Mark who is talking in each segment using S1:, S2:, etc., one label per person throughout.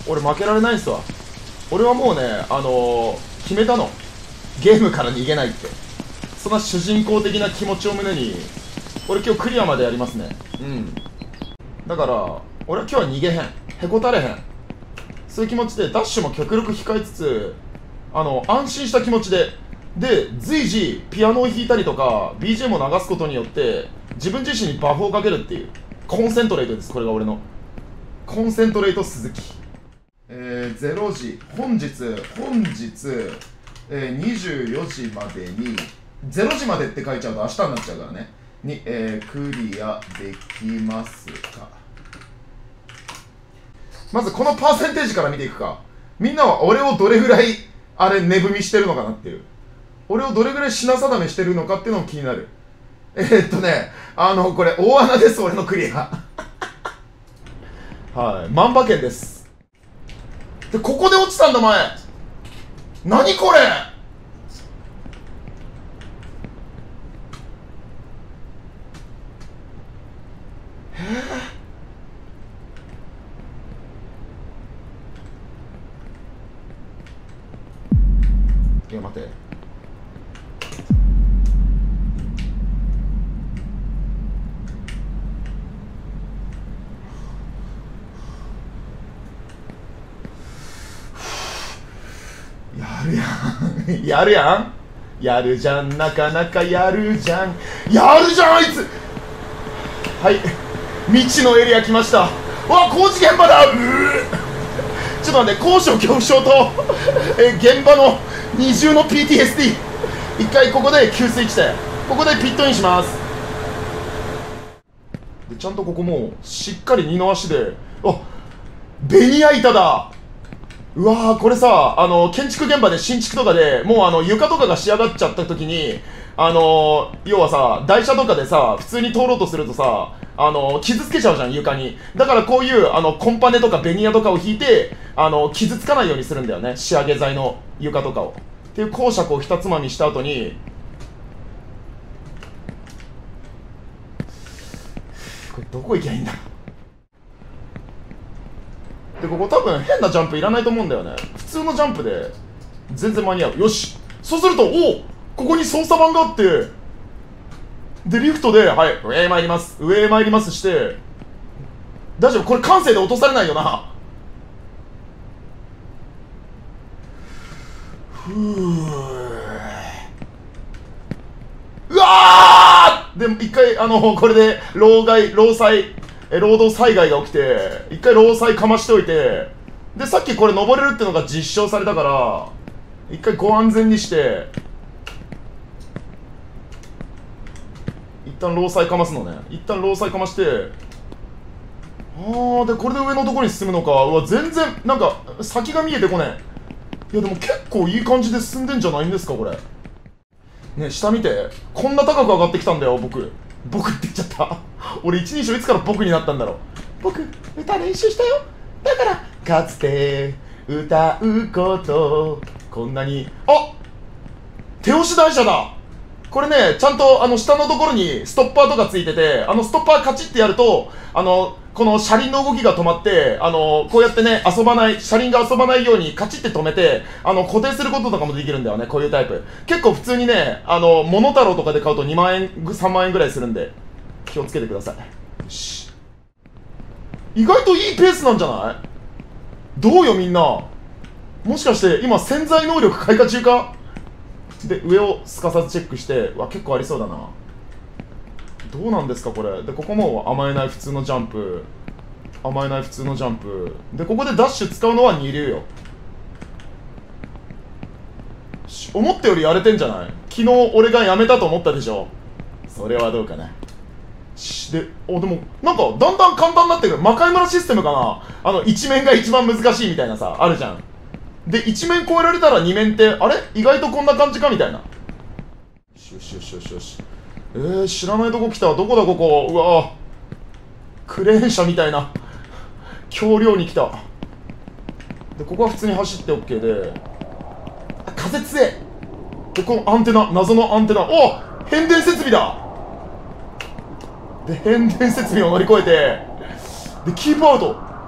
S1: 俺負けられないんすわ。俺はもうね、決めたの。ゲームから逃げないって。そんな主人公的な気持ちを胸に、俺今日クリアまでやりますね。うん。だから、俺は今日は逃げへん。へこたれへん。そういう気持ちでダッシュも極力控えつつ、安心した気持ちで、随時ピアノを弾いたりとか BGM を流すことによって自分自身にバフをかけるっていうコンセントレートです。これが俺のコンセントレート鈴木。0時本日、24時までに0時までって書いちゃうと明日になっちゃうからねに、クリアできますか。まずこのパーセンテージから見ていくか。みんなは俺をどれぐらい値踏みしてるのかなっていう、俺をどれぐらい品定めしてるのかっていうのも気になる。これ大穴です、俺のクリアはい、万馬券です。で、ここで落ちたんだ前。何これ。いや待って、やるやんやるじゃん、なかなかやるじゃん、やるじゃんあいつ。はい、未知のエリア来ました。わ、工事現場だ。ちょっと待って、高所恐怖症と現場の二重の PTSD。 一回ここで給水地点、ここでピットインします。でちゃんとここもしっかり二の足で、あ、ベニヤ板だ。うわー、これさ、建築現場で新築とかでもう床とかが仕上がっちゃった時に、要はさ、台車とかでさ普通に通ろうとするとさ、傷つけちゃうじゃん床に。だからこういうコンパネとかベニヤとかを引いて傷つかないようにするんだよね、仕上げ剤の床とかを。っていう講釈をひたつまみした後に、これどこ行きゃいいんだ。でここ多分変なジャンプいらないと思うんだよね。普通のジャンプで全然間に合う。よし、そうすると、お、ここに操作盤があって、でリフトで、はい、上へ参ります、上へ参りますして、大丈夫、これ感性で落とされないよな。ふうわー。でも一回これで労働災害が起きて、一回労災かましておいて、でさっきこれ登れるってのが実証されたから、一回ご安全にして一旦労災かますのね。一旦労災かまして、でこれで上のところに進むのか。うわ、全然なんか先が見えてこねえ。いやでも結構いい感じで進んでんじゃないんですかこれね。下見て、こんな高く上がってきたんだよ。僕って言っちゃった俺一人称いつから僕になったんだろう。僕歌練習したよ。だからかつて歌うことこんなに、あ、手押し台車だ。これね、ちゃんと下のところにストッパーとかついてて、ストッパーカチッてやるとこの車輪の動きが止まって、こうやってね、車輪が遊ばないようにカチッて止めて固定することとかもできるんだよね。こういうタイプ結構普通にね、モノタロウとかで買うと2万円3万円ぐらいするんで気をつけてください。よし、意外といいペースなんじゃない？どうよみんな。もしかして今潜在能力開花中か。で上をすかさずチェックして、わ、結構ありそうだな。どうなんですかこれ。でここも甘えない普通のジャンプ、甘えない普通のジャンプで、ここでダッシュ使うのは二流よ。思ったよりやれてんじゃない。昨日俺がやめたと思ったでしょ。それはどうかな。でもなんかだんだん簡単になってくる。魔界村システムかな。一面が一番難しいみたいなさあるじゃん。で一面越えられたら二面ってあれ意外とこんな感じかみたいな。よしよしよしよしよし。知らないとこ来た。どこだここ。うわ、クレーン車みたいな橋梁に来た。でここは普通に走って OK で、風強え。でこのアンテナ、謎のアンテナ、お、変電設備だ。で変電設備を乗り越えて、でキープアウト。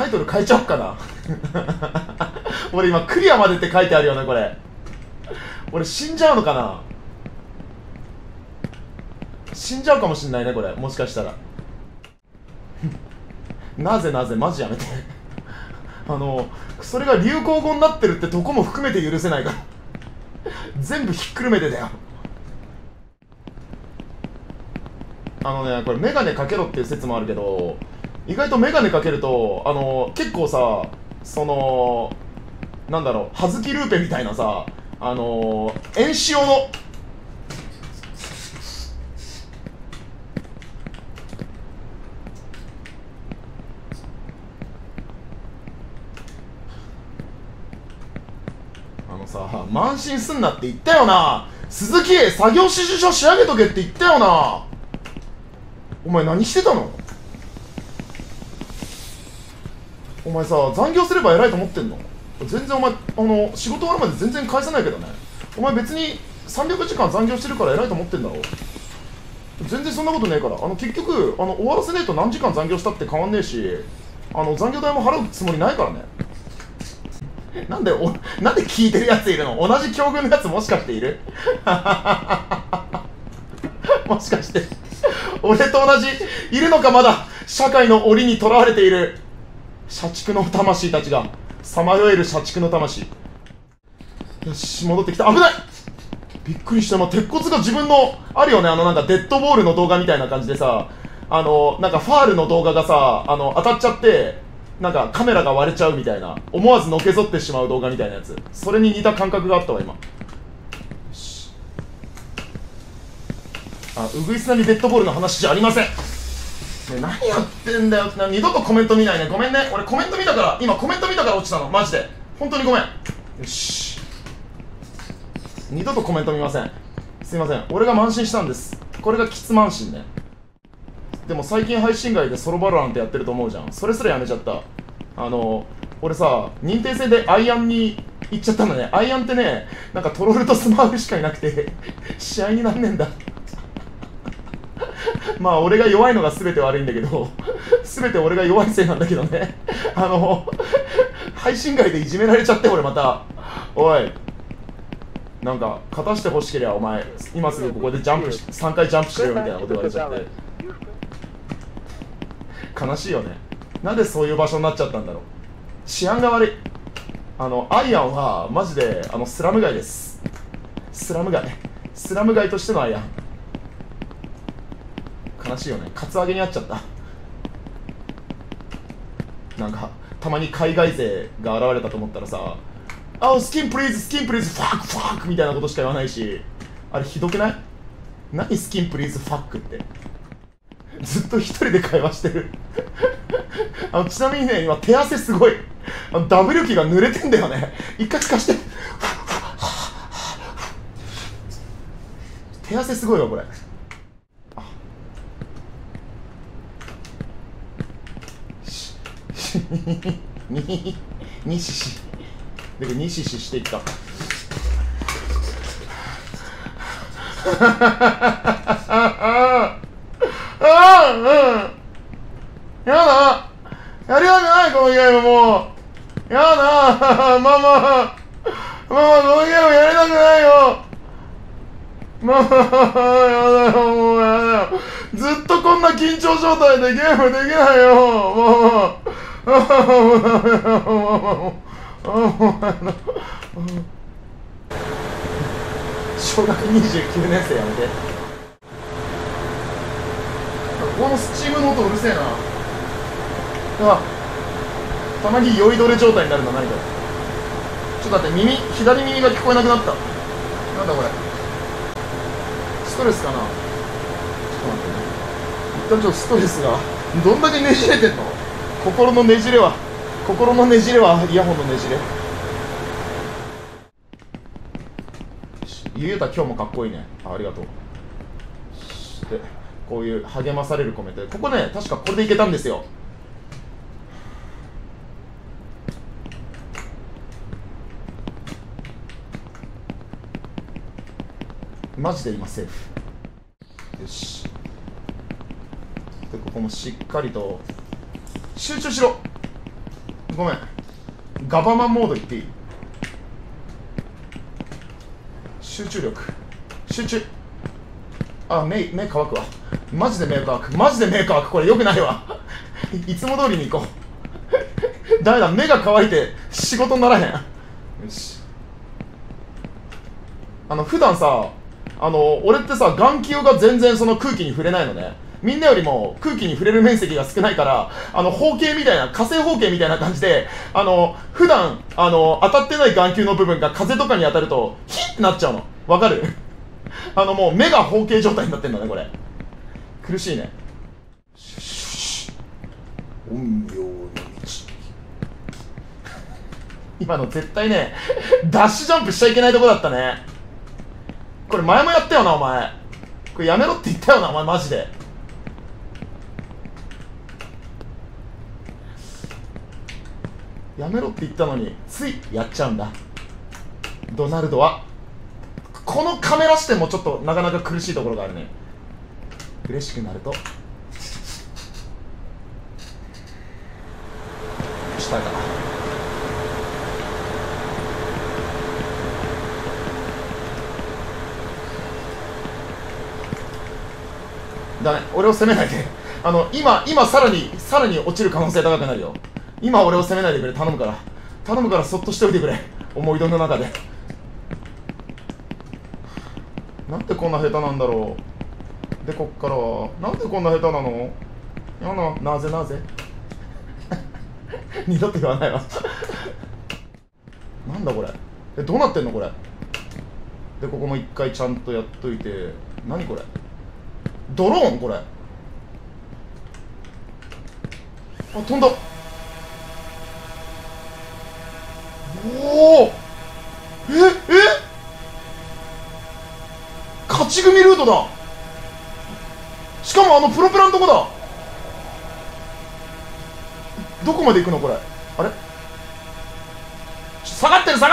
S1: タイトル変えちゃおっかな俺今クリアまでって書いてあるよねこれ。俺死んじゃうのかな。死んじゃうかもしんないねこれ、もしかしたらなぜマジやめてそれが流行語になってるってとこも含めて許せないから全部ひっくるめてだよ。これメガネかけろっていう説もあるけど、意外とメガネかけると結構さ、なんだろう、葉月ルーペみたいなさ、円塩の慢心すんなって言ったよな。鈴木、作業指示書仕上げとけって言ったよな。お前何してたの。お前さ、残業すれば偉いと思ってんの。全然お前仕事終わるまで全然返さないけどね。お前別に300時間残業してるから偉いと思ってんだろ。全然そんなことねえから。結局終わらせねえと何時間残業したって変わんねえし、残業代も払うつもりないからね。なんで聞いてるやついるの。同じ境遇のやつもしかしているもしかして俺と同じいるのか。まだ社会の檻にとらわれている社畜の魂たちがさまよえる社畜の魂。よし戻ってきた。危ない、びっくりした。鉄骨が自分のあるよね。なんかデッドボールの動画みたいな感じでさ、なんかファールの動画がさ当たっちゃってなんかカメラが割れちゃうみたいな、思わずのけぞってしまう動画みたいなやつ、それに似た感覚があったわ今。よし、ウグイスナにデッドボールの話じゃありません。ね、何やってんだよ。二度とコメント見ないね。ごめんね、俺コメント見たから、今コメント見たから落ちたの、マジで本当にごめん。よし、二度とコメント見ません。すいません、俺が慢心したんです。これがキツ慢心ね。でも最近配信外でソロバロラントやってると思うじゃん。それすらやめちゃった。俺さ、認定戦でアイアンに行っちゃったんだね。アイアンってね、なんかトロールとスマーフしかいなくて試合になんねんだまあ俺が弱いのが全て悪いんだけど全て俺が弱いせいなんだけどね配信外でいじめられちゃって俺また。おい、なんか勝たしてほしけりゃお前今すぐここでジャンプ3回ジャンプしてよみたいなこと言われちゃって、悲しいよね。なんでそういう場所になっちゃったんだろう。治安が悪い。アイアンはマジでスラム街です。スラム街としてのアイアン。悲しいよね。カツアゲにあっちゃった。なんかたまに海外勢が現れたと思ったらさ、スキンプリーズスキンプリーズファックみたいなことしか言わないし、あれひどくない？何スキンプリーズファックって。ずっと一人で会話してるちなみにね、今手汗すごい。W 機が濡れてんだよね。一回貸して手汗すごいわこれ。にししでにしししていったやだ、やりたくないこのゲーム。もうやだママこのゲームやりたくないよママ。やだよ、もうやだよ。ずっとこんな緊張状態でゲームできないよママ。小学29年生やめて。このスチームの音うるせえな。たまに酔いどれ状態になるの何これ。ちょっと待って、左耳が聞こえなくなった。なんだこれ、ストレスかな。ちょっと待ってね、一旦ちょっとストレスがどんだけねじれてんの。心のねじれはイヤホンのねじれ。ゆうた今日もかっこいいね。ありがとう。でこういう励まされるコメント、ここね確かこれでいけたんですよ。マジで今セーフ。よし、でここもしっかりと集中しろ。 ごめん、ガバマンモードいっていい？集中力、集中。あ、目乾くわ。マジで目乾く、マジで目乾く。これよくないわ。いつも通りに行こう。ダメだ、目が乾いて仕事にならへん。よし。普段さ、俺ってさ、眼球が全然その空気に触れないのね。みんなよりも空気に触れる面積が少ないから、方形みたいな、火星方形みたいな感じで、普段当たってない眼球の部分が風とかに当たるとヒッってなっちゃうの。わかる？もう目が方形状態になってんだね、これ。苦しいね。陰陽の道。今の絶対ね、ダッシュジャンプしちゃいけないとこだったね。これ前もやったよな、お前。これやめろって言ったよな、お前、マジで。やめろって言ったのについやっちゃうんだ、ドナルドは。このカメラ視点もちょっとなかなか苦しいところがあるね。嬉しくなると下か。ダメ、俺を責めないで。今さらに落ちる可能性高くなるよ。今俺を責めないでくれ、頼むからそっとしておいてくれ、思い出の中で。なんでこんな下手なんだろう。で、こっからはなんでこんな下手なの。やな、なぜ二度と言わないわ。なんだこれ、どうなってんのこれ。で、ここも一回ちゃんとやっといて。何これ、ドローンこれ。あ、飛んだ。おお、勝ち組ルートだ。しかもプロペラのとこだ。どこまで行くのこれ。あれ、下がってる。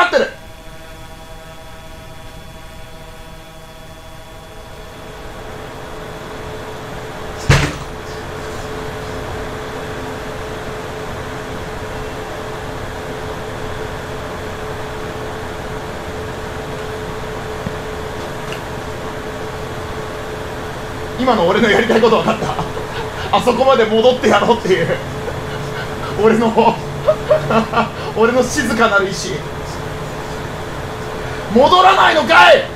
S1: 今の俺のやりたいこと分かった。あそこまで戻ってやろうっていう俺の静かなる意志。戻らないのかい。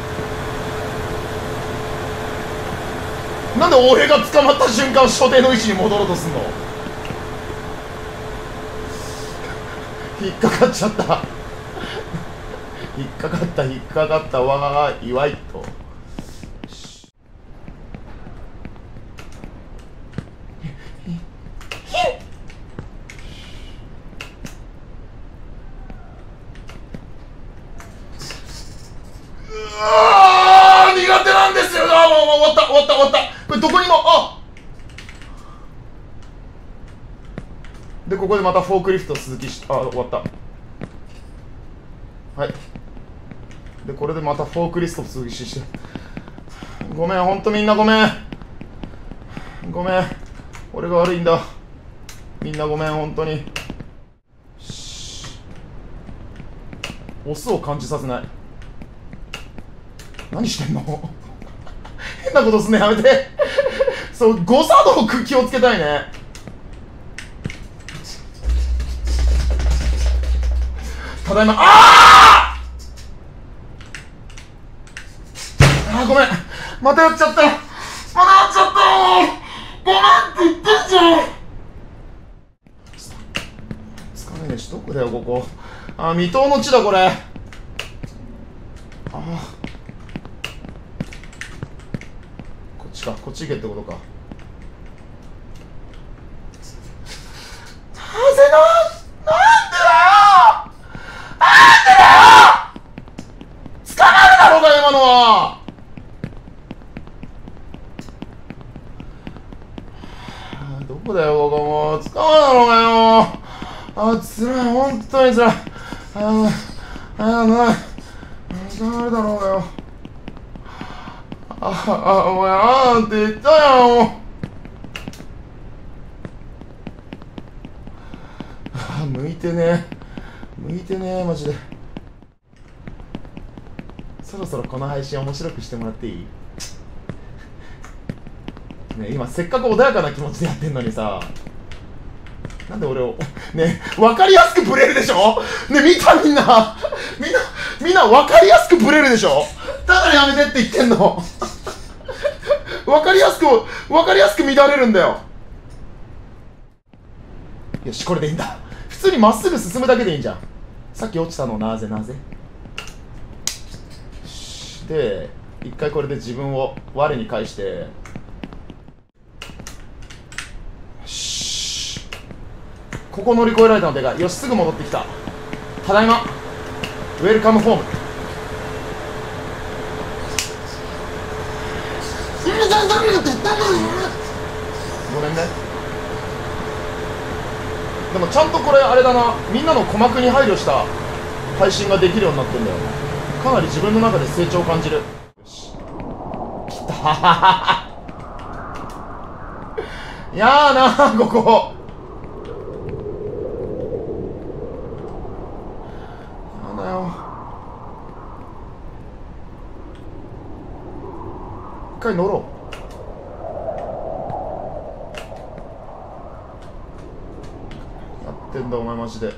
S1: なんで俺が捕まった瞬間所定の位置に戻ろうとすんの。引っかかっちゃった引っかかったわー、祝いと。苦手なんですよ。もう終わった。これどこにも、で、ここでまたフォークリフト続きし、終わった。はい。で、これでまたフォークリフト続きして。ごめん、ほんとみんなごめん。俺が悪いんだ。みんなごめん、ほんとに。オスを感じさせない。何してんの変なことすんのやめて。そう、誤作動気をつけたいね。ただいま。ごめん、またやっちゃった。ごめんって言ってんじゃん。疲れねえし、どこだよここ。未踏の地だこれ。こっち行けってことか。なんでだよ捕まるだろうが今のは。どこだよここ。もう捕まるだろうがよ。つらい、本当につらい。捕まるだろうがよ。お前って言ったよ。 向いてねえ、向いてねえ、マジで。そろそろこの配信面白くしてもらっていい？ね、今せっかく穏やかな気持ちでやってんのにさ、なんで俺をね、分かりやすくブレるでしょ。ね、見た、みんな分かりやすくブレるでしょ。だからやめてって言ってんの。分かりやすく乱れるんだよ。よし、これでいいんだ。普通にまっすぐ進むだけでいいんじゃん。さっき落ちたのなぜで、一回これで自分を我に返して、ここ乗り越えられたのでかい。よし、すぐ戻ってきた。ただいま。ウェルカムホーム。ごめんね。でもちゃんとこれあれだな、みんなの鼓膜に配慮した配信ができるようになってんだよ。かなり自分の中で成長を感じる。よし、来た。いやーなー、ここやだよ。一回乗ろう。やってんだお前マジで。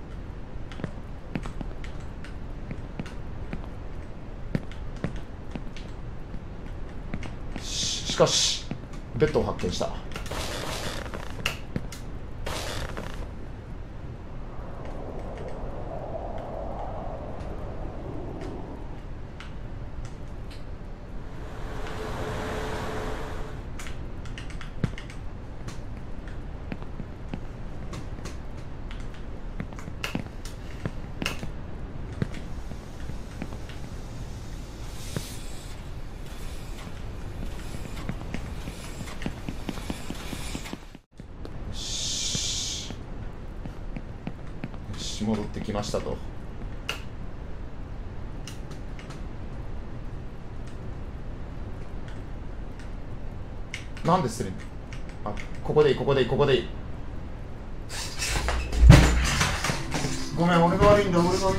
S1: しかしベッドを発見した。戻ってきましたと。なんでする？あ、ここでいい。ごめん、俺が悪いんだ。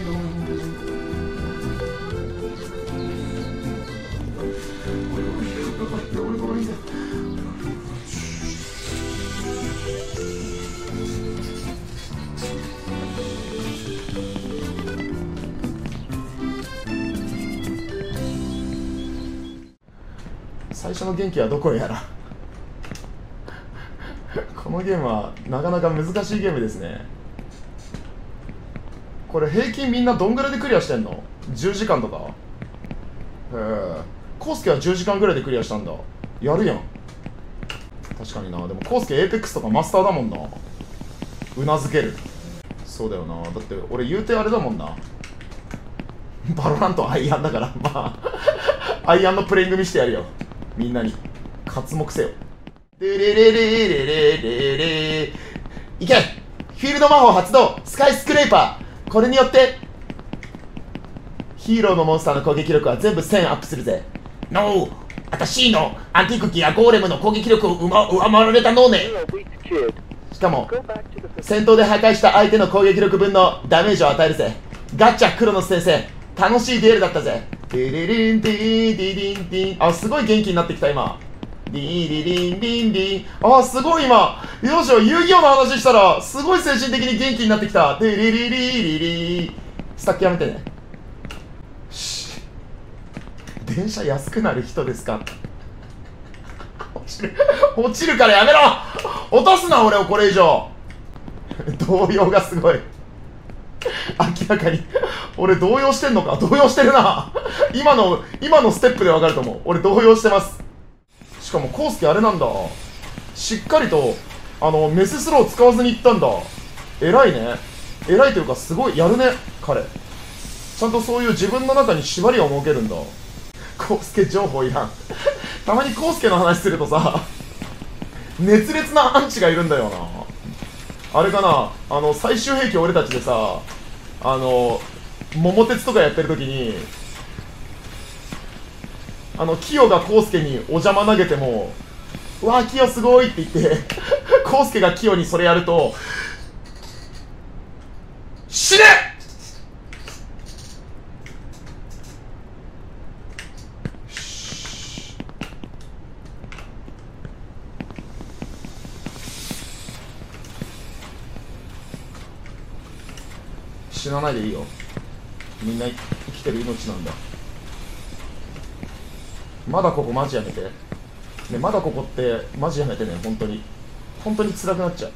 S1: 最初の元気はどこへやら。このゲームはなかなか難しいゲームですね。これ平均みんなどんぐらいでクリアしてんの？10時間とか？へえ。コウスケは10時間ぐらいでクリアしたんだ。やるやん。確かにな。でもコウスケエーペックスとかマスターだもんな。うなずける。そうだよな。だって俺言うてあれだもんな。バロラントアイアンだから。まあアイアンのプレイング見してやるよ。みんなに刮目せよ。レレレレレレレレ。いけ、フィールド魔法発動、スカイスクレーパー。これによってヒーローのモンスターの攻撃力は全部1000アップするぜ。ノー、私のアンティーク機やゴーレムの攻撃力を上回られたのね。しかも戦闘で破壊した相手の攻撃力分のダメージを与えるぜ。ガッチャクロノス先生、楽しいデュエルだったぜ。ディリリンディディリンディン。あ、すごい元気になってきた今。ディリリンディンディン。あ、すごい今。よしよ、遊戯王の話したらすごい精神的に元気になってきた。ディリリリリリ。スタッキやめてね。電車安くなる人ですか？落ちるからやめろ。落とすな俺をこれ以上。動揺がすごい。明らかに俺動揺してんのか。動揺してるな。今のステップでわかると思う。俺動揺してます。しかもコウスケあれなんだ、しっかりとメススロー使わずにいったんだ。偉いね。偉いというかすごいやるね彼。ちゃんとそういう自分の中に縛りを設けるんだ。コウスケ情報いらん。たまにコウスケの話するとさ、熱烈なアンチがいるんだよな。あれかな、最終兵器俺たちでさ、桃鉄とかやってる時にキヨがコウスケにお邪魔投げても、うわーキヨすごいって言ってコウスケがキヨにそれやると、 死ね。死なないでいいよ。みんな生きてる命なんだ。まだここマジやめてね。まだここってマジやめてね。本当に本当に辛くなっちゃう。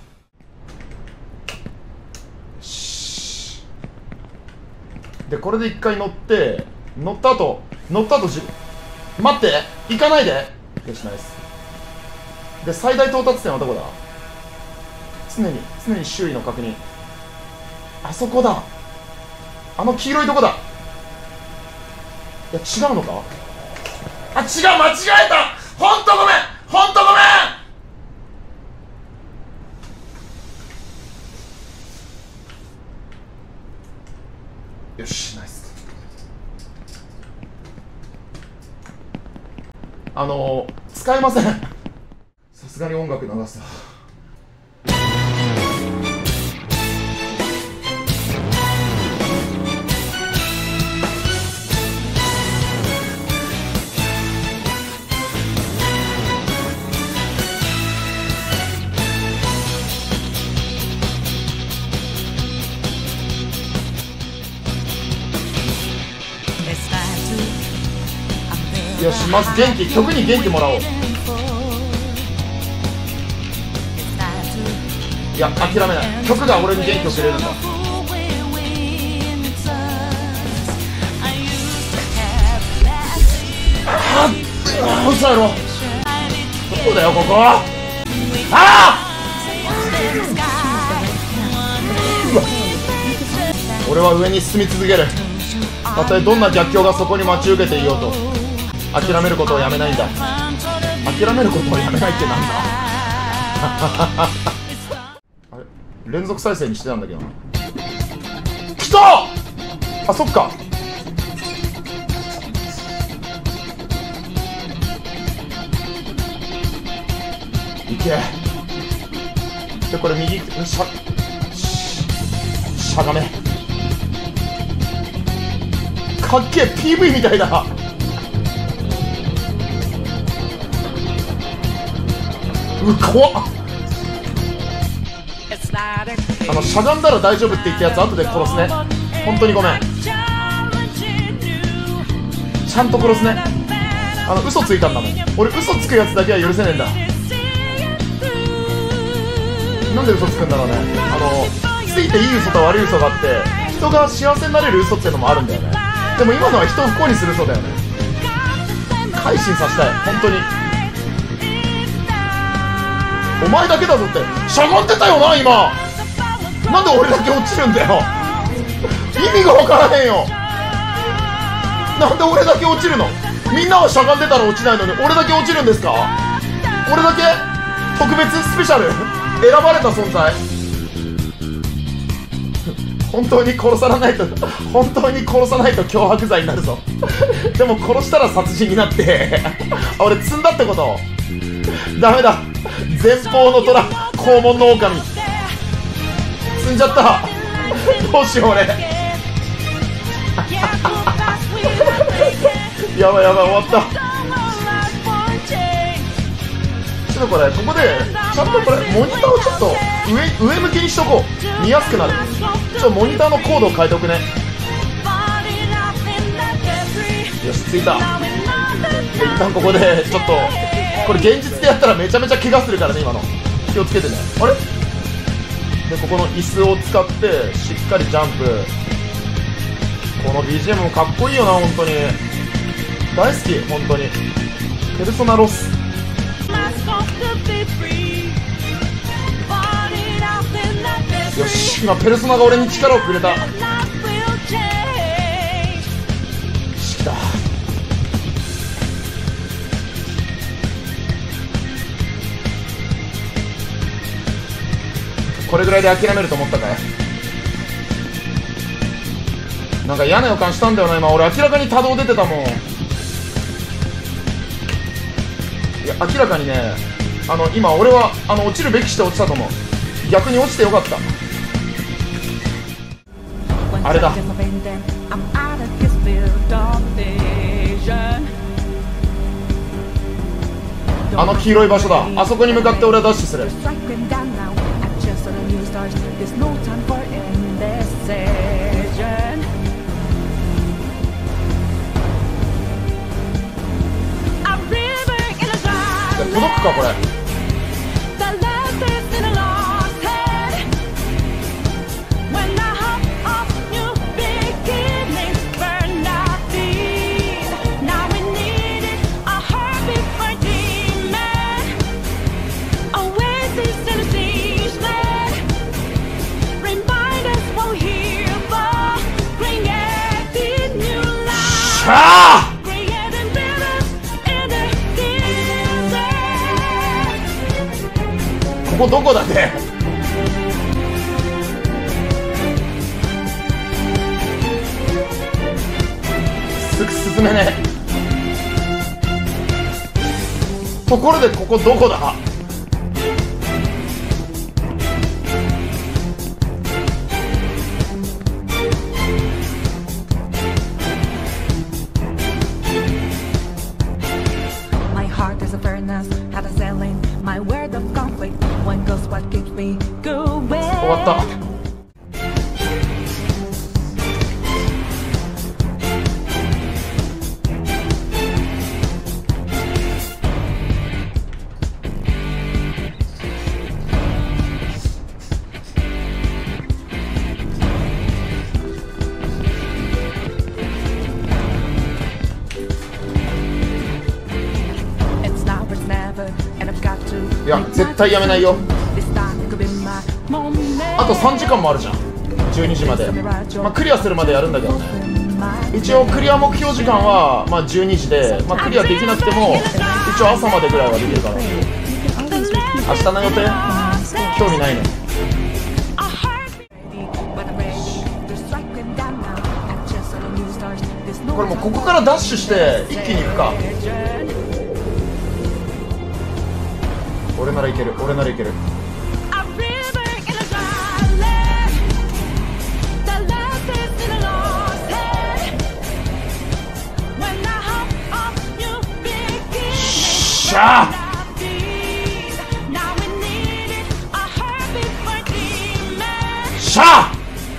S1: でこれで一回乗って乗った後待って行かないで。よしナイス。で最大到達点はどこだ。常に周囲の確認。あそこだ。あの黄色いとこだ。いや違うのか。あ、違う、間違えた。ほんとごめん、ほんとごめん。よしナイス。使えません。さすがに音楽流すわ。よし、まず曲に元気もらおう。いや諦めない。曲が俺に元気をくれるんだ。嘘やろ。どこだよここ。俺は上に進み続ける。たとえどんな逆境がそこに待ち受けていようと諦めることをやめないんだ。諦めることをやめないってなんだ。あれ連続再生にしてたんだけどな。来た。あ、そっか。いけ。でこれ右しゃがめ。かっけえ PV みたいだ。怖っ。しゃがんだら大丈夫って言ったやつ後で殺すね。本当にごめん。ちゃんと殺すね。嘘ついたんだもん。俺嘘つくやつだけは許せねえんだ。なんで嘘つくんだろうね。ついていい嘘と悪い嘘があって、人が幸せになれる嘘っていうのもあるんだよね。でも今のは人を不幸にする嘘だよね。改心させたい本当に。お前だけだぞって。しゃがんでたよな今。なんで俺だけ落ちるんだよ。意味が分からへんよ。なんで俺だけ落ちるの。みんなはしゃがんでたら落ちないのに俺だけ落ちるんですか。俺だけ特別スペシャル選ばれた存在。本当に殺さないと脅迫罪になるぞ。でも殺したら殺人になって俺積んだってこと。ダメだ。前方の虎、肛門の狼積んじゃった。どうしよう俺。やばいやばい終わった。ちょっとここでちゃんとこれモニターをちょっと上向きにしとこう。見やすくなる。モニターのコードを変えておくね。よし着いた。一旦ここでちょっとこれ現実でやったらめちゃめちゃ怪我するからね。今の気をつけてね。あれでここの椅子を使ってしっかりジャンプ。この BGM もかっこいいよな。本当に大好き。本当にペルソナロス。よし今ペルソナが俺に力をくれた。しきた。これぐらいで諦めると思ったかい。なんか嫌な予感したんだよな今。俺明らかに多動出てたもん。いや明らかにね今俺は落ちるべきして落ちたと思う。逆に落ちてよかった。 あれだ。あの黄色い場所だ。あそこに向かって俺はダッシュする。届くかこれ。ああここどこだね。すぐ進めねえ。ところでここどこだ。終わった。いや絶対やめないよ。あと3時間もあるじゃん。12時まで、まあ、クリアするまでやるんだけどね。一応クリア目標時間は、まあ、12時で、まあ、クリアできなくても一応朝までぐらいはできるから。明日の予定興味ないね。これもうここからダッシュして一気に行くか。俺ならいける、俺ならいける。しゃあしゃあ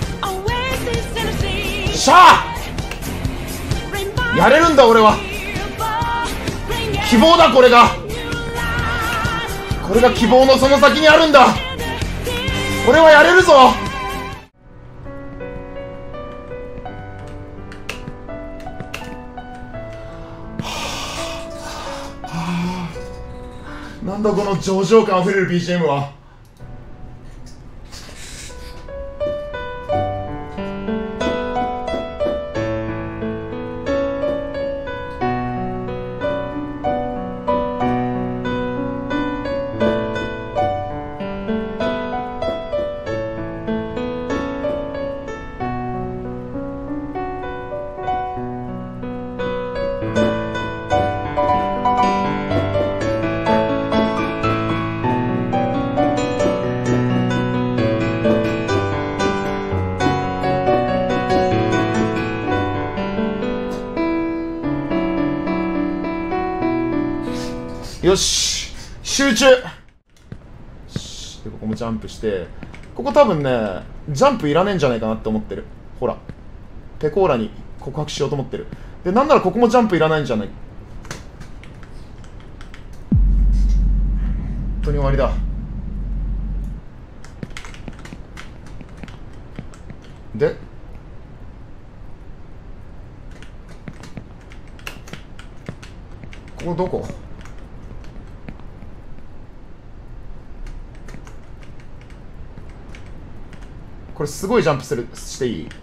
S1: しゃあやれるんだ俺は。希望だこれが。これが希望のその先にあるんだ。俺はやれるぞ。なんだこの上々感あふれる BGM は。よし集中。でここもジャンプして、ここ多分ねジャンプいらねえんじゃないかなって思ってる。ほらペコーラに告白しようと思ってる。でなんならここもジャンプいらないんじゃない。本当に終わりだ。でここどこ。これすごいジャンプしていい。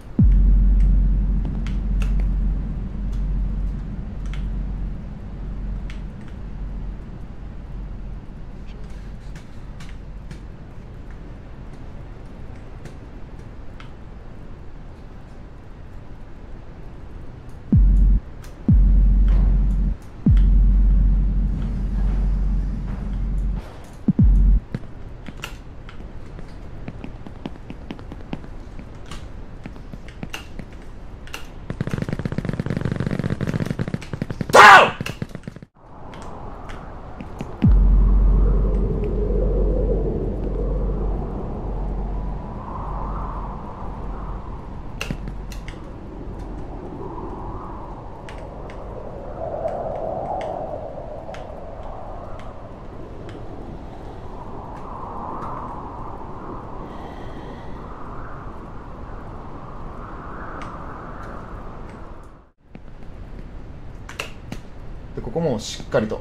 S1: でここもしっかりと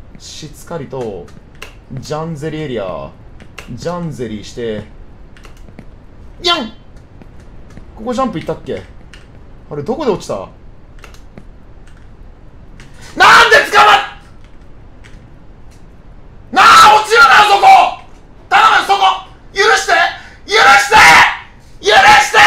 S1: ジャンゼリーエリアジャンゼリーしてやん。ここジャンプいったっけ。あれどこで落ちた。なんで捕まっなあ、落ちるなそこ。頼む、そこ許して許して許してよ。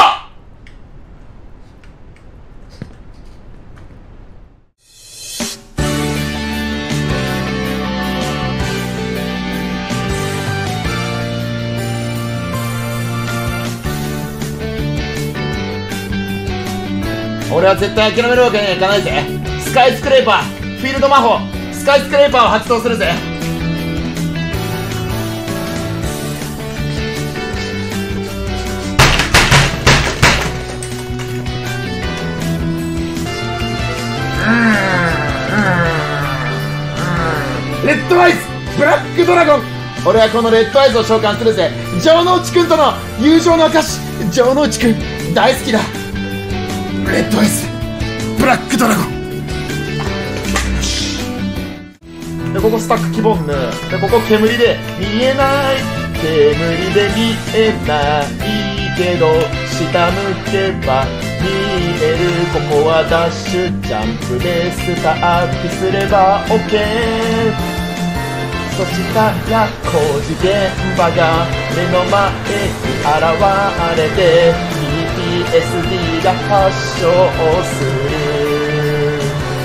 S1: 俺は絶対諦めるわけにはいかないぜ。スカイスクレーパー、フィールド魔法、スカイスクレーパーを発動するぜ。レッドアイズブラックドラゴン。俺はこのレッドアイズを召喚するぜ。城之内くんとの友情の証。城之内くん大好きだ。レッドアイズブラックドラゴン。でここスタックキボンヌでここ煙で見えない煙で見えないけど下向けば見える。ここはダッシュジャンプでスタートすれば OK。 そしたら工事現場が目の前に現れて PTSD が発症する。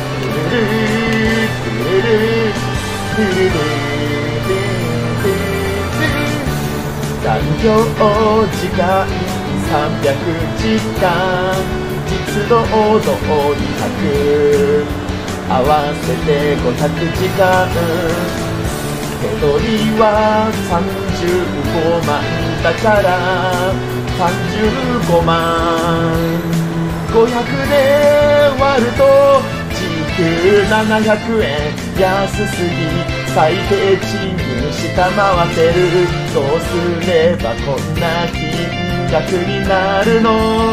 S1: 残業時間300時間実労働200合わせて500時間。手取りは35万だから35万500で割ると時給700円安すぎ。最低賃金下回ってる。どうすればこんな金額になるの。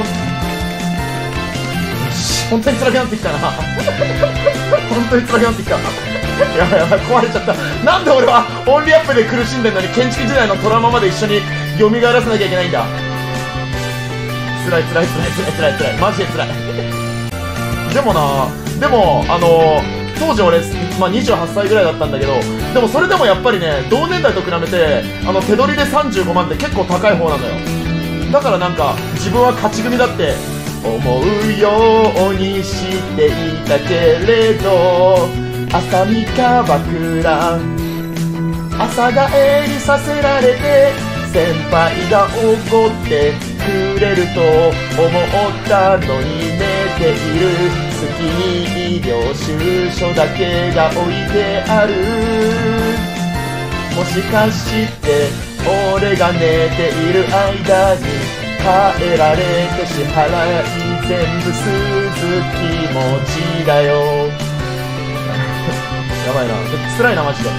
S1: 本当に辛くなってきたな本当に辛くなってきたやばいやばい、壊れちゃった。なんで俺はオンリーアップで苦しんでんのに建築時代のトラウマまで一緒に蘇らせなきゃいけないんだ。辛い辛い辛い辛い辛い辛い、マジで辛いでもな、でも当時俺、28歳ぐらいだったんだけど、でもそれでもやっぱりね、同年代と比べて手取りで35万って結構高い方なのよ。だからなんか自分は勝ち組だって思うようにしていたけれど、朝三河倉朝帰りさせられて先輩が怒ってくれると思ったのに寝ている。月に領収書だけが置いてある。もしかして俺が寝ている間に帰られて支払い全部鈴木持ちだよやばいな、辛いなマジで。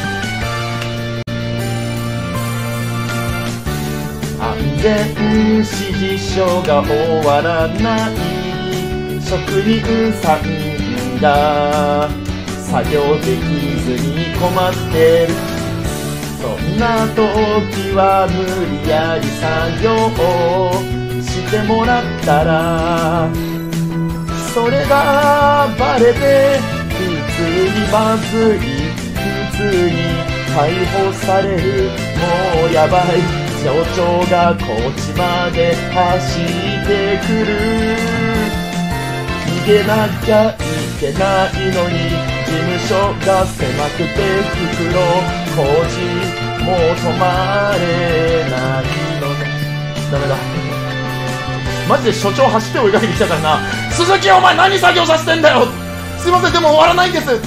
S1: 安全指示書が終わらない。職人さんが作業できずに困ってる。そんな時は無理やり作業をしてもらったら、それがバレて普通にまずい、普通に逮捕される。もうやばい、町長がこっちまで走ってくる。逃げなきゃいけないのに事務所が狭くて袋工事もう止まれないのね。ダメだマジで所長走って追いかけてきたからな。鈴木お前何作業させてんだよ。すいません、でも終わらないんです。だ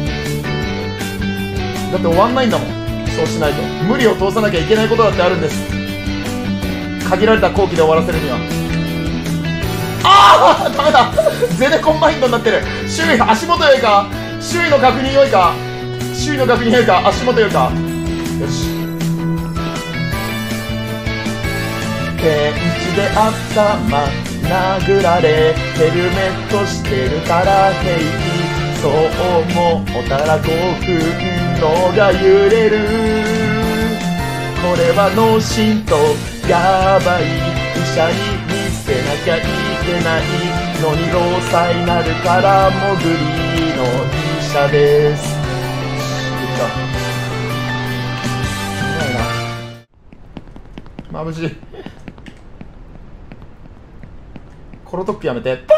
S1: って終わんないんだもん。そうしないと無理を通さなきゃいけないことだってあるんです。限られた工期で終わらせるには。ああダメだゼネコンマインドになってる。周囲足元良いか、周囲の確認良いか、周囲の確認良いか、足元良いか。よし、ベンチで頭殴られヘルメットしてるから平気。 そう思ったら5分のが揺れる。これは脳震盪やばい、医者に見せなきゃいけないのに労災なるからもぐりの医者です。眩しい。コロトップやめて。そう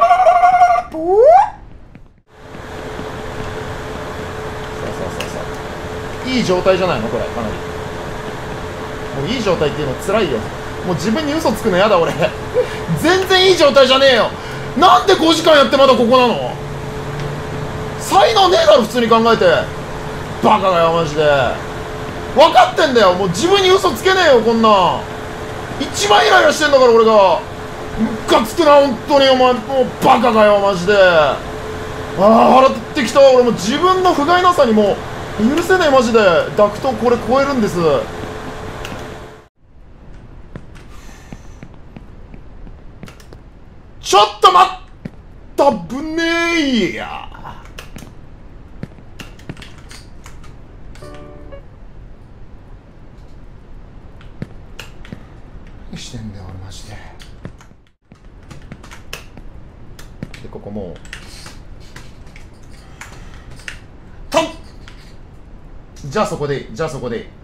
S1: いい状態じゃないのこれ。かなりもういい状態っていうの辛いよ。もう自分に嘘つくのやだ俺。全然いい状態じゃねえよ。なんで5時間やってまだここなの。才能ねえだろ普通に考えて。バカだよマジで。分かってんだよ。もう自分に嘘つけねえよこんなん。一番イライラしてんだから俺が。ムカつくな本当に。お前もうバカかよマジで。ああ腹立ってきた。俺も自分の不甲斐なさにもう許せねえマジで。ダクトこれ超えるんです。ちょっと待ったぶねえや。何してんだよ俺マジで。でここもうトン。じゃあそこでいい。じゃあそこでいい。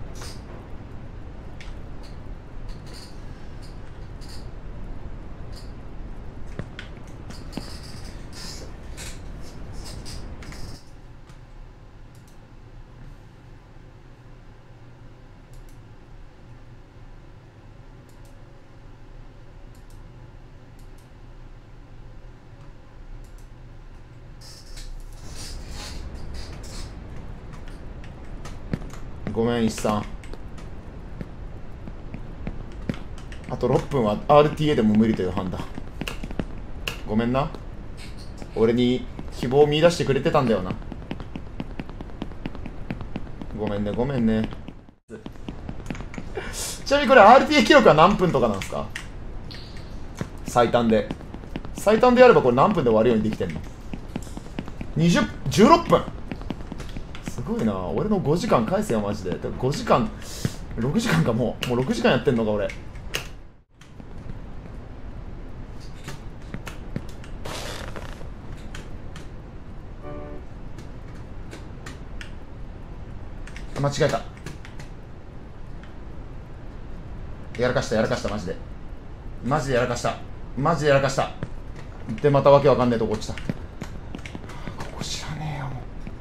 S1: ごめん、一さん。あと6分は RTA でも無理という判断。ごめんな。俺に希望を見出してくれてたんだよな。ごめんね、ごめんね。ちなみにこれ RTA 記録は何分とかなんですか。最短で。最短でやればこれ何分で終わるようにできてんの。16分。すごいな。俺の5時間返せよマジで。5時間6時間か。もう6時間やってんのか俺。間違えた。やらかしたやらかした。マジでマジでやらかした。マジでやらかした。でまたわけわかんねえとこ落ちた。ここ知らねえよ。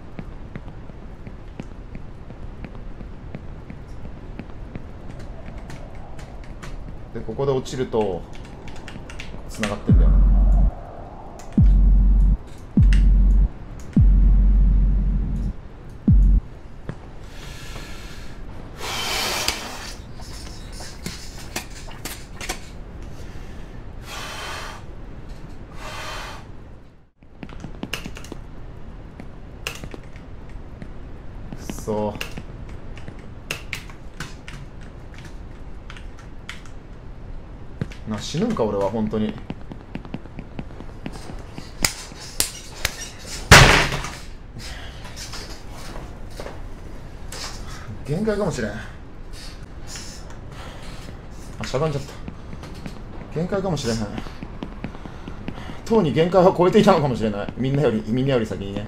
S1: でここで落ちると繋がってんだよな。そうな、死ぬんか俺は本当に。限界かもしれん。あ、しゃがんじゃった。限界かもしれへん。とうに限界は超えていたのかもしれない。みんなより先にね。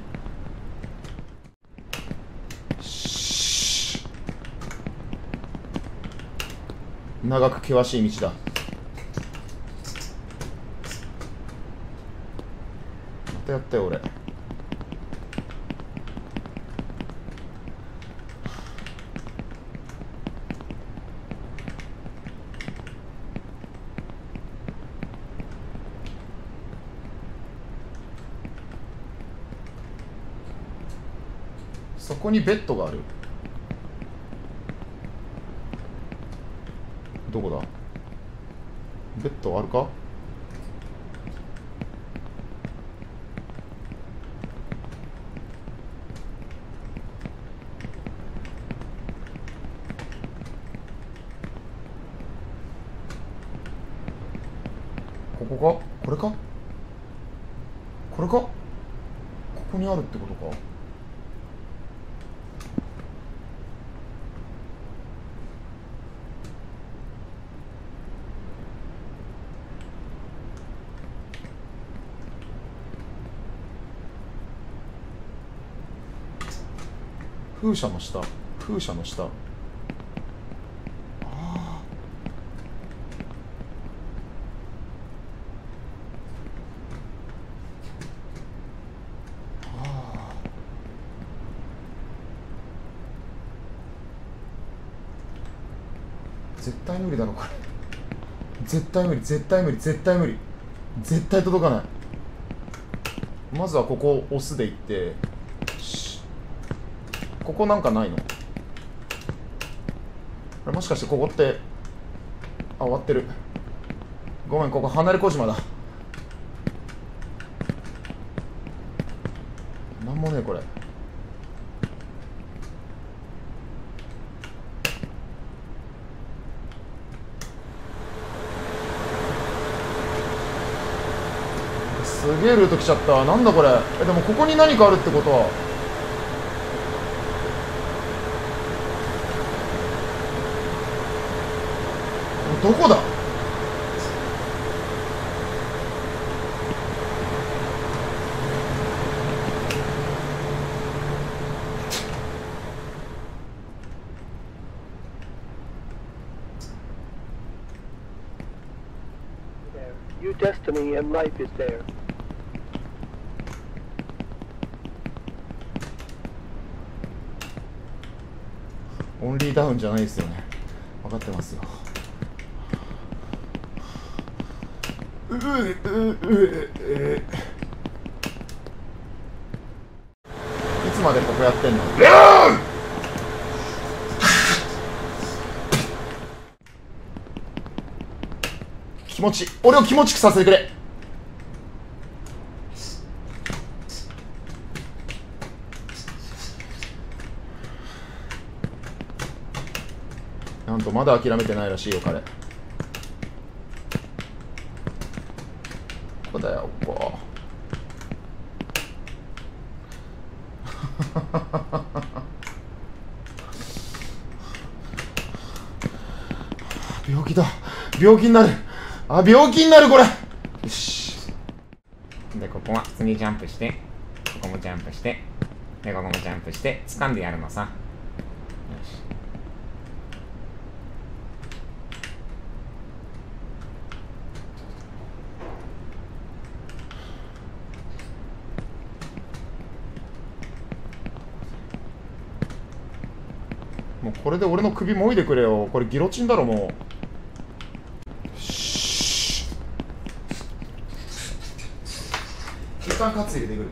S1: 長く険しい道だ。またやったよ俺。そこにベッドがある。どこだ。ベッドあるか。ここか。これか。これか。こここにあるってことか。風車の下、風車の下。ああ、絶対無理だろこれ。絶対無理、絶対無理、絶対無理、絶対届かない。まずはここを押すでいって、ここなんかないの？もしかしてここって、あ、終わってる。ごめん、ここ離れ小島だ。なんもねえこれ。すげえルート来ちゃった。なんだこれ。でもここに何かあるってことは、どこだ？
S2: Your destiny and life is there.
S1: オンリーダウンじゃないですよね。分かってますよ。いつまでここやってんの？気持ち、俺を気持ちくさせてくれ。なんとまだ諦めてないらしいよ彼。ここだよ、ここ。病気だ、病気になる。あ、病気になるこれ。よし。
S3: で、ここは次ジャンプして、ここもジャンプして、で、ここもジャンプして、掴んでやるのさ。よし。
S1: もうこれで俺の首もいでくれよ。これギロチンだろもう。一旦カツ入れてくるね。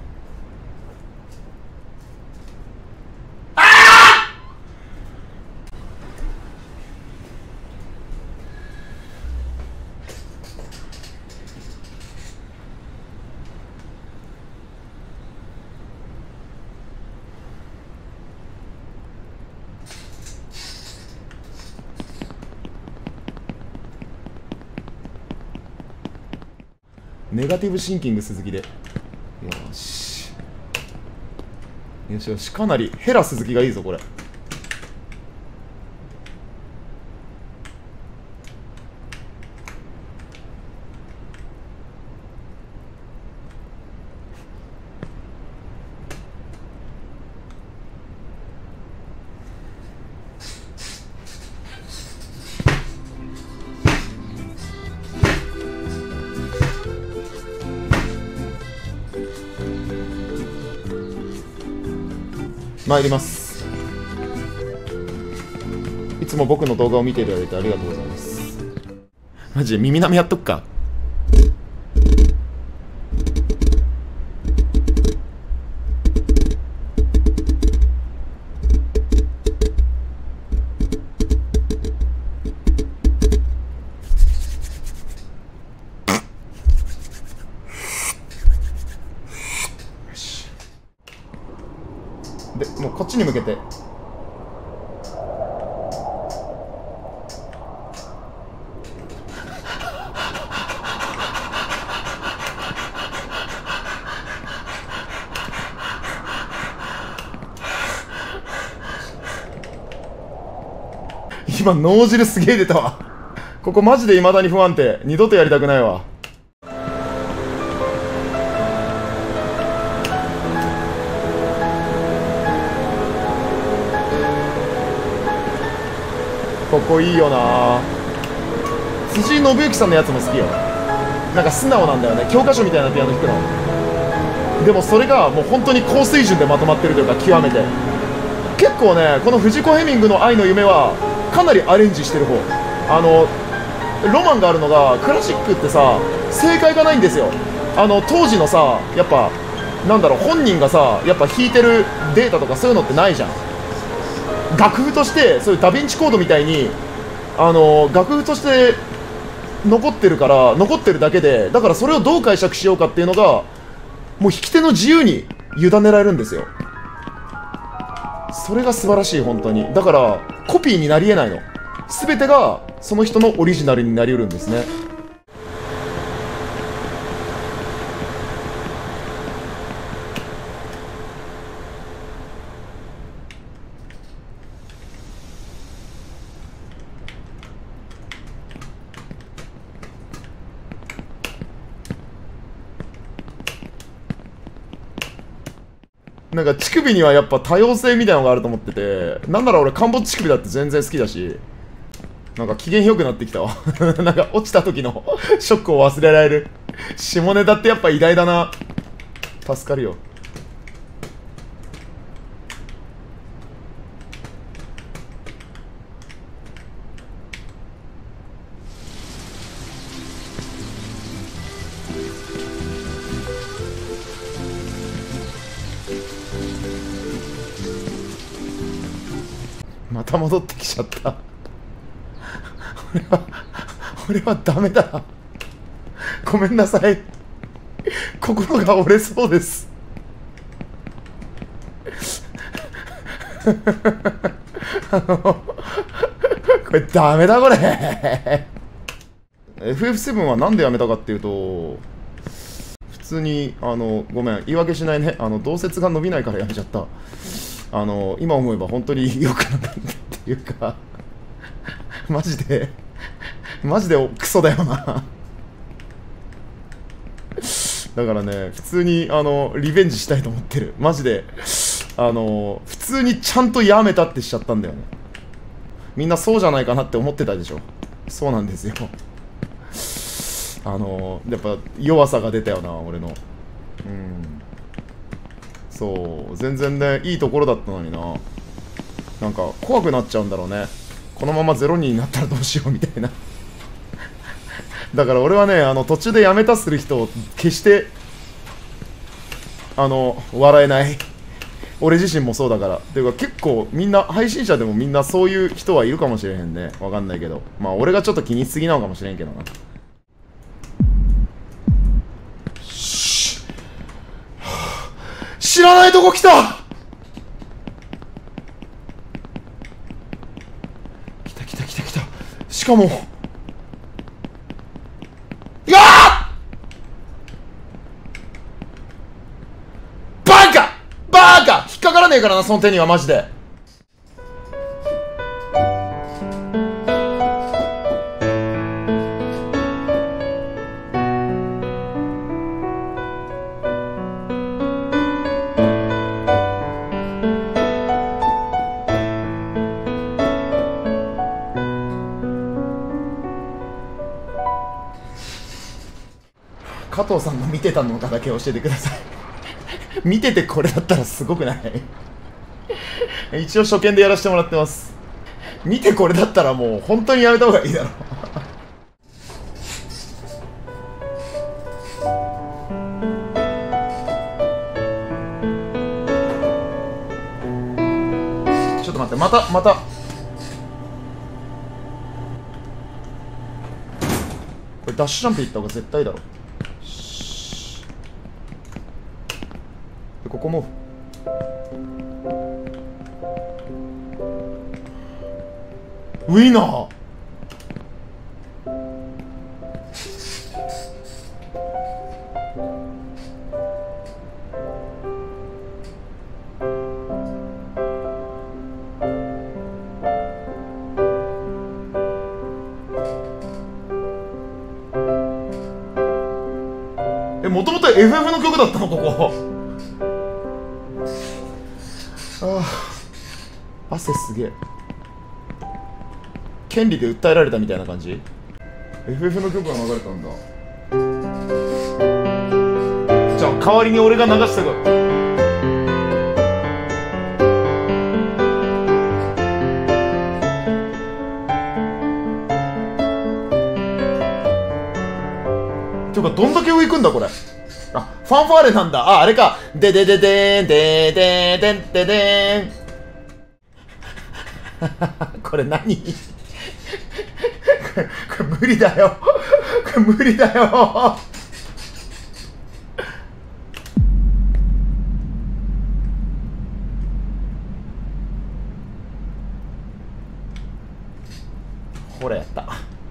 S1: ネガティブシンキング鈴木で。よしよしよし、かなりヘラ鈴木がいいぞこれ。参ります。いつも僕の動画を見ていただいてありがとうございます。マジで耳なめやっとくか。でもうこっちに向けて。 今脳汁すげえ出たわ。ここマジで未だに不安定。二度とやりたくないわ。ここいいよな。辻井伸行さんのやつも好きよ。なんか素直なんだよね。教科書みたいなピアノ弾くの。でもそれがもう本当に高水準でまとまってるというか、極めて結構ね、この藤子ヘミングの愛の夢はかなりアレンジしてる方。ロマンがあるのが、クラシックってさ、正解がないんですよ。当時のさ、やっぱなんだろう、本人がさ、やっぱ弾いてるデータとかそういうのってないじゃん。楽譜としてそういうダヴィンチコードみたいに楽譜として残ってるから、残ってるだけで、だからそれをどう解釈しようかっていうのがもう弾き手の自由に委ねられるんですよ。それが素晴らしい、本当に。だからコピーになりえないの。全てがその人のオリジナルになりうるんですね。なんか乳首にはやっぱ多様性みたいなのがあると思ってて、なんなら俺陥没乳首だって全然好きだし、なんか機嫌良くなってきたわなんか落ちた時のショックを忘れられる。下ネタってやっぱ偉大だな。助かるよ。また戻ってきちゃった俺はダメだ。ごめんなさい。心が折れそうですこれダメだこれFF7 はなんでやめたかっていうと、普通にごめん、言い訳しないね。同説が伸びないからやめちゃった。今思えば本当に良くなかったっていうかマジでクソだよなだからね、普通にリベンジしたいと思ってる。マジで普通にちゃんとやめたってしちゃったんだよね。みんなそうじゃないかなって思ってたでしょ。そうなんですよ。やっぱ弱さが出たよな、俺の。そう、全然ね、いいところだったのにな。なんか怖くなっちゃうんだろうね。このまま0人になったらどうしようみたいなだから俺はね、途中でやめたする人を決して笑えない。俺自身もそうだから。ていうか結構みんな、配信者でもみんなそういう人はいるかもしれへんね。わかんないけど、まあ俺がちょっと気にしすぎなのかもしれんけどな。知らないとこ来た。来た。しかもバカ引っかからねえからな、その手にはマジで。加藤さんの見てたのかだけ教えてください見ててこれだったらすごくない一応初見でやらせてもらってます。見てこれだったらもう本当にやめた方がいいだろちょっと待って、またこれダッシュジャンプいった方が絶対だろ。ここもウィナー。 もともと FF の曲だったのここ。ああ、汗すげえ。権利で訴えられたみたいな感じ。 FF の曲が流れたんだ。じゃあ代わりに俺が流したから。ていうかどんだけ上行くんだこれ。あ、ファンファーレなんだ。あ、あれか。ででででーんでででんででーんこれ何これ無理だよ。これ無理だよ。ほらやった。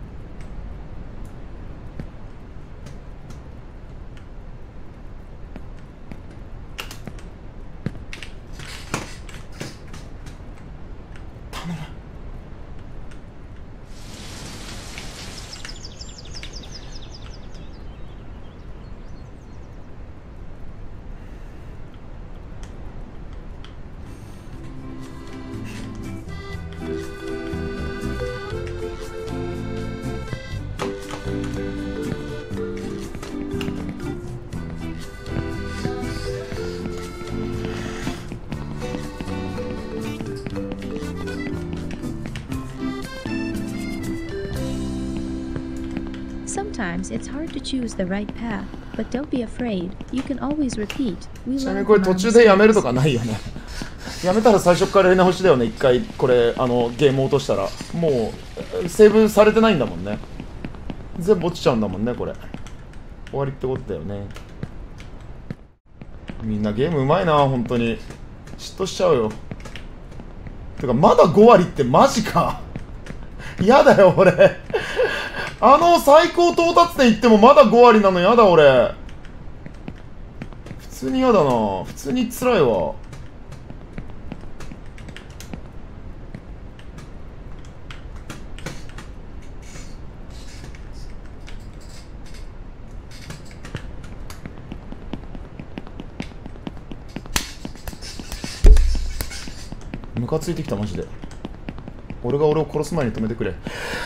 S4: Sometimes it's hard to choose the right path, but don't be afraid. You can always repeat. We
S1: ちなみ
S4: learn
S1: にこれ
S4: from
S1: 途
S4: our
S1: 中でやめると
S4: mistakes.
S1: かないよね。やめたら最初からやり直しだよね。一回これゲーム落としたらもうセーブされてないんだもんね。全部落ちちゃうんだもんね。これ終わりってことだよね。みんなゲームうまいな本当に。嫉妬しちゃうよ。てかまだ5割ってマジか。やだよ俺。最高到達点いってもまだ5割なのやだ俺。普通にやだな。普通に辛いわ。ムカついてきたマジで。俺が俺を殺す前に止めてくれ。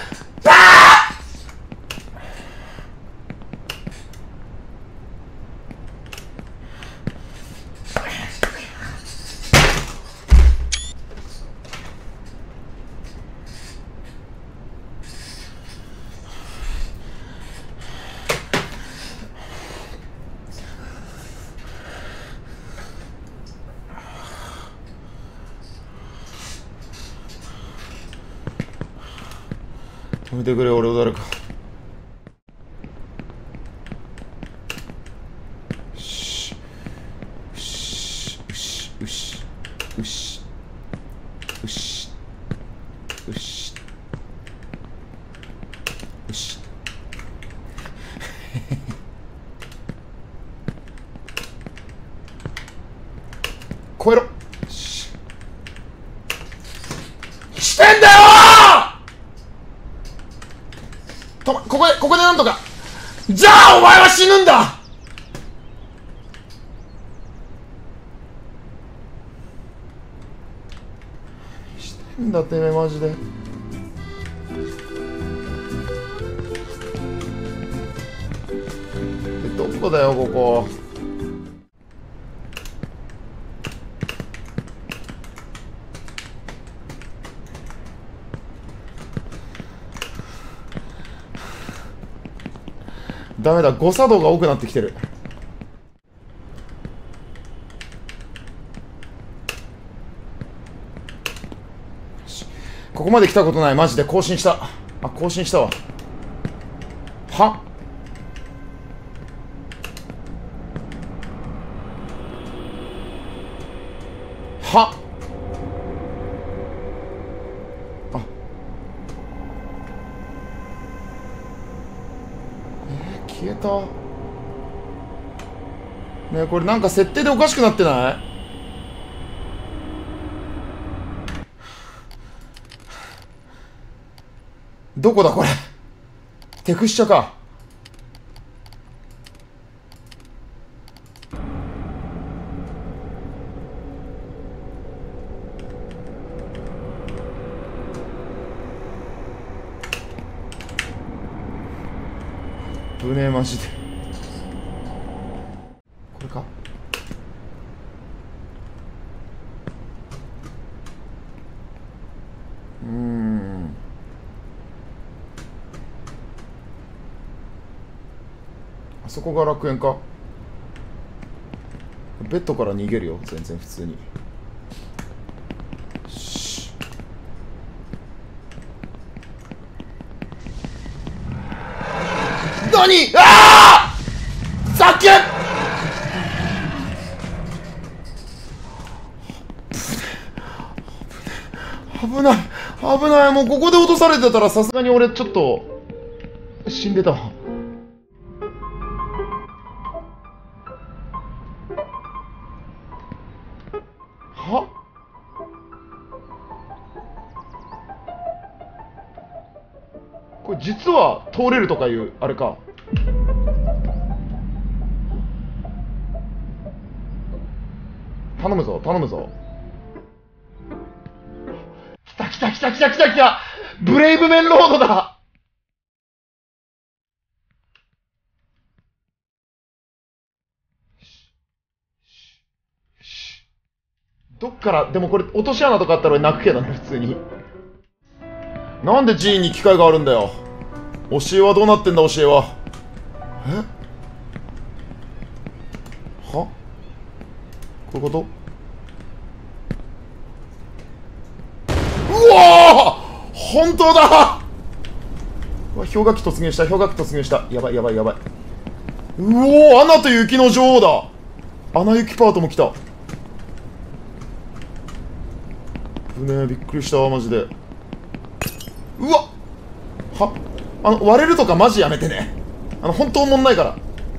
S1: 止めてくれ俺を誰か。よしよしよしよしよしよしよしよし超えろ。してんだよー。ここでなんとか。じゃあお前は死ぬんだ。してんだてめえマジで。どこだよここ。ダメだ、誤作動が多くなってきてる。ここまで来たことない。マジで更新した。あ、更新したわ。ははあ、消えたね。えこれなんか設定でおかしくなってない？どこだこれ。テクスチャか。 ぶねえマジで。これか。あそこが楽園か。ベッドから逃げるよ、全然普通に。何？ああ！さっき！危ない危ない。もうここで落とされてたらさすがに俺ちょっと死んでたわ。は？これ実は通れるとかいうあれか。頼むぞ頼むぞ。来た来た来た来た来た来た。ブレイブメンロードだ。どっからでもこれ落とし穴とかあったら俺泣くけどね普通に。なんで寺院に機械があるんだよ。教えはどうなってんだ教えは。は？こういうこと？うわー！本当だ！うわ、氷河期突入した氷河期突入した。やばいやばいやばい。うおー、アナと雪の女王だ。アナ雪パートも来た。ねえ、びっくりしたわマジで。うわは、割れるとかマジやめてね。本当おもんないから。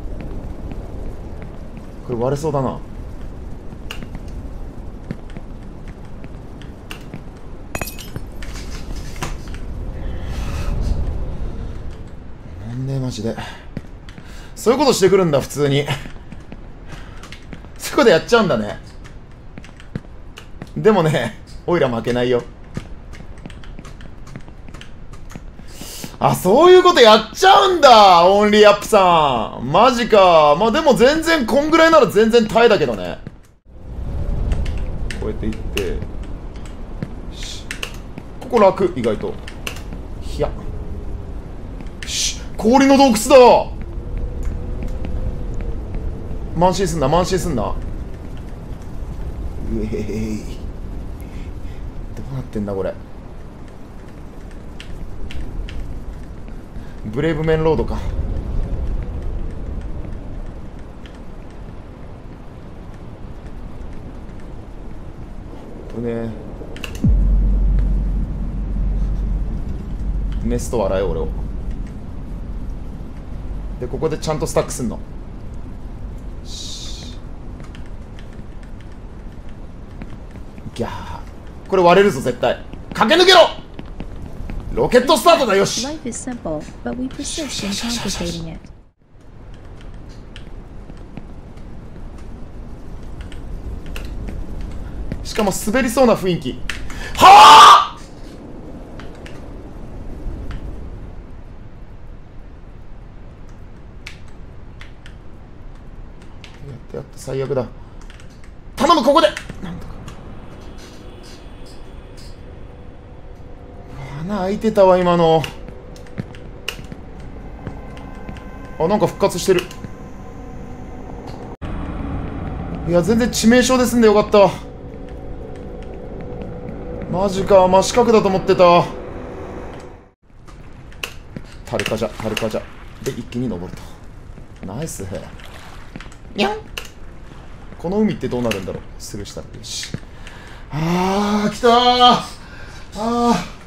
S1: これ割れそうだな。なんねえマジで。そういうことしてくるんだ普通に。そういうことやっちゃうんだね。でもね、オイラ負けないよ。あ、そういうことやっちゃうんだ、オンリーアップさん。マジか。まあでも全然こんぐらいなら全然耐えだけどね。こうやっていって、ここ楽、意外と。ひや。氷の洞窟だ。慢心すんな慢心すんな。うえへへい。どうなってんだこれ。ブレイブメンロードか。ねメスと笑え俺を。でここでちゃんとスタックすんの。ギャー。これ割れるぞ絶対。駆け抜けろ。ロケットスタートだ。よし。
S4: Life is simple, but we persist in complicating it.
S1: しかも滑りそうな雰囲気。はあ。やってやって最悪だ。頼むここで。なんとか。穴開いてたわ今の。あ、なんか復活してる。いや全然致命傷で済んでよかった。マジか、真四角だと思ってた。タルカジャタルカジャで一気に登ると。ナイス。にゃん。この海ってどうなるんだろう。スルーしたら。よし。あー来たー。あー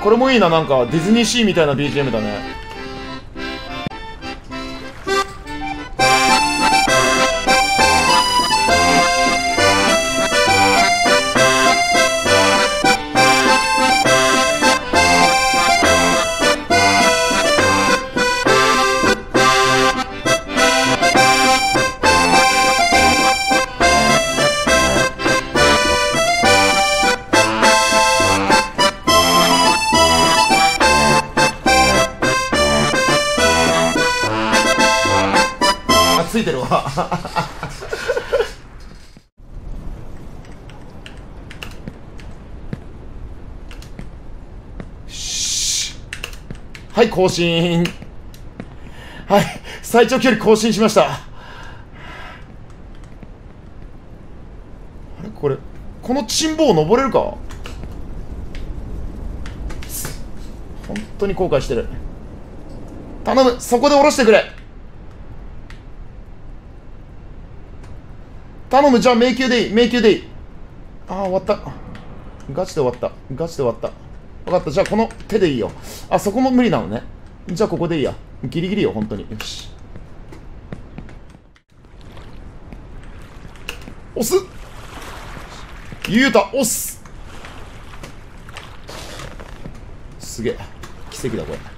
S1: これもいいな、なんかディズニーシーみたいな BGM だね。ついてるわはい、更新。はい、最長距離更新しました。あれ、これ、このチンボを登れるか。本当に後悔してる。頼む、そこで下ろしてくれ。頼む、じゃあ迷宮でいい、迷宮でいい。ああ、終わった。ガチで終わった。ガチで終わった。分かった、じゃあこの手でいいよ。あ、そこも無理なのね。じゃあここでいいや。ギリギリよ、本当に。よし。押す。ゆうた、押す。すげえ。奇跡だ、これ。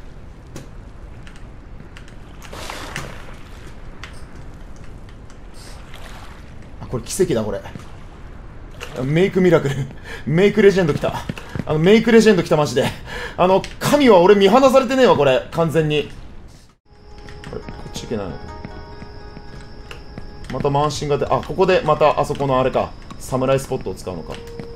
S1: これ奇跡だ、これ。メイクミラクル。メイクレジェンド来た。メイクレジェンド来た、マジで。神は俺見放されてねえわ、これ。完全に。こっち行けないの。また満身が出、あ、ここでまたあそこのあれか。サムライスポットを使うのか。い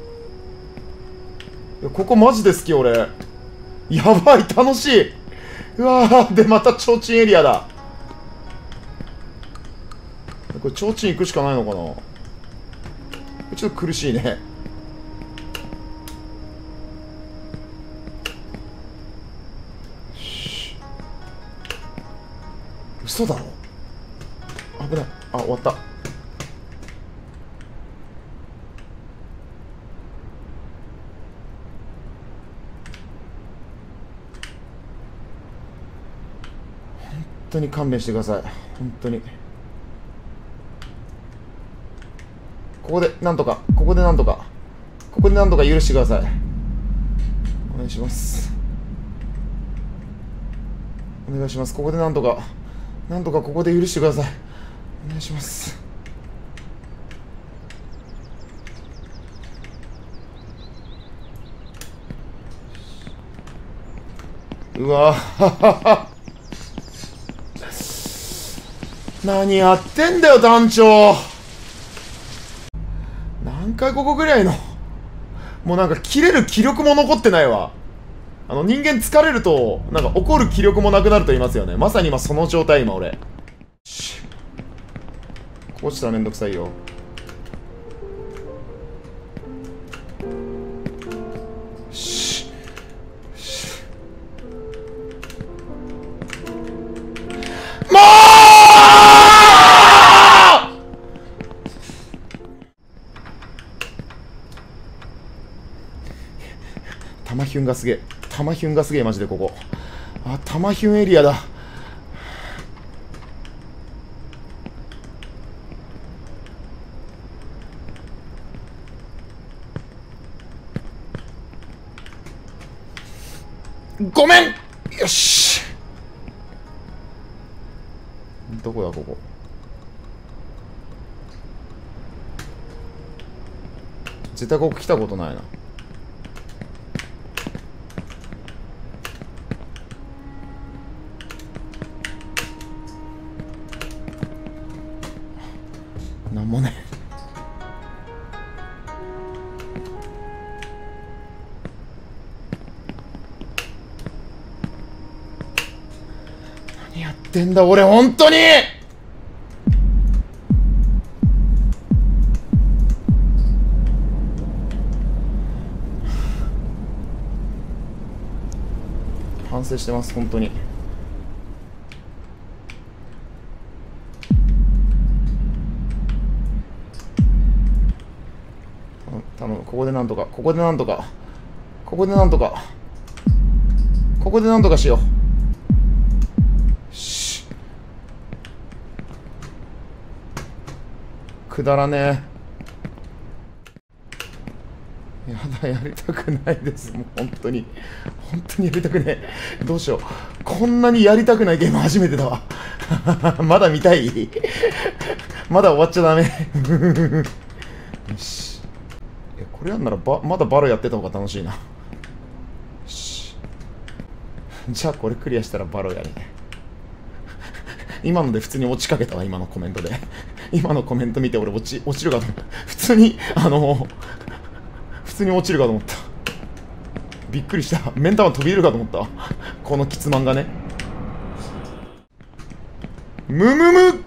S1: や、ここマジで好き、俺。やばい、楽しい。うわー、で、また提灯エリアだ。これ提灯行くしかないのかな。ちょっと苦しいね。嘘だろ。危ない。あ、終わった。本当に勘弁してください。本当に。ここでなんとか、ここでなんとか、ここでなんとか許してください。お願いします。お願いします。ここでなんとか、なんとかここで許してください。お願いします。うわ何やってんだよ、団長。何回ここぐらいの。もうなんか切れる気力も残ってないわ。人間疲れるとなんか怒る気力もなくなると言いますよね。まさに今その状態、今俺。こうしたらめんどくさいよ。もう玉ヒュンがすげえ。玉ヒュンがすげえ、マジでここ。あ、玉ヒュンエリアだ。ごめん。よし。どこだ、ここ。絶対ここ来たことないな。なんもね。何やってんだ俺、本当に。反省してます、本当に。頼む、ここでなんとか、ここでなんとか、ここでなんとか。 ここでなんとかしよう。しくだらねえ。やだ、やりたくないです。もう本当にやりたくねえ。どうしよう。こんなにやりたくないゲーム初めてだわ。まだ見たい。まだ終わっちゃダメ。よし。これやんならまだバロやってた方が楽しいな。よし。じゃあこれクリアしたらバロやるね。今ので普通に落ちかけたわ、今のコメントで。今のコメント見て俺落ちるかと思った。普通に落ちるかと思った。びっくりした。目ん玉飛び出るかと思った。このキツマンがね。むむむ。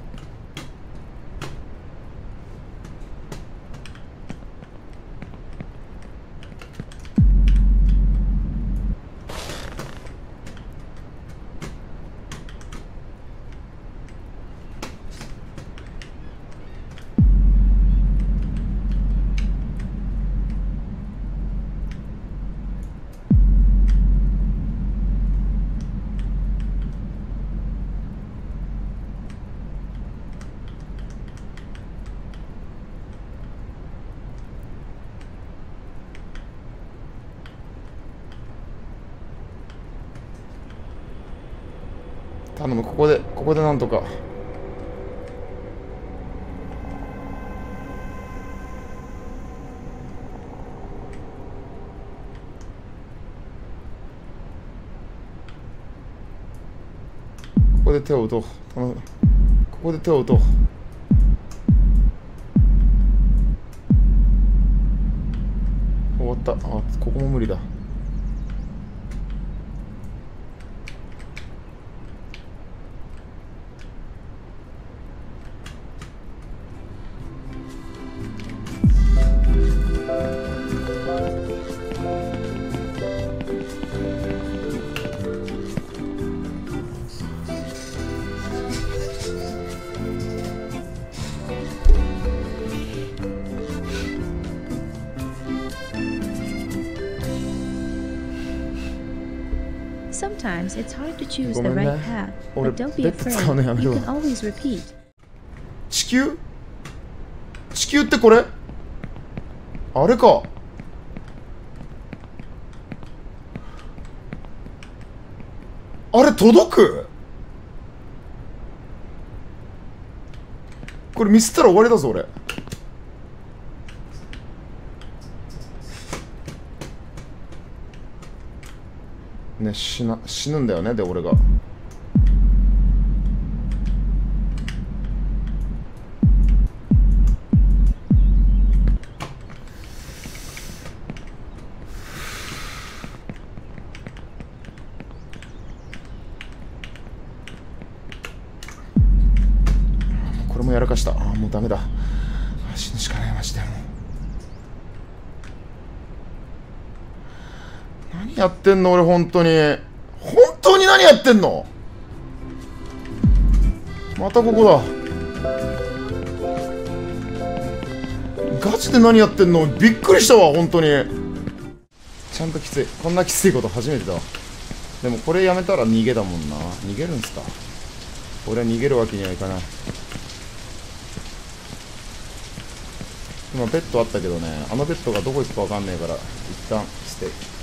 S1: 頼む、ここでなんとか。ここで手を打とう。頼む。ここで手を打とう。終わった。あ、ここも無理だ。
S4: Sometimes it's hard to choose the
S1: ごめんね。
S4: right path,
S1: 俺
S4: but don't be
S1: ベッド使うの
S4: afraid.
S1: やめ
S4: You
S1: るわ。
S4: can always repeat.
S1: 地球ってこれあれか。あれ届く？これミスったら終わりだぞ俺。ね、死ぬんだよね。で俺がこれもやらかした。もうダメだ。死ぬしかないマジで。もう何やってんの俺。本当に何やってんの。またここだ。ガチで何やってんの。びっくりしたわ本当に。ちゃんときつい。こんなきついこと初めてだわ。でもこれやめたら逃げだもんな。逃げるんすか。俺は逃げるわけにはいかない。今ベッドあったけどね、あのベッドがどこ行くかわかんねえから一旦ステイ。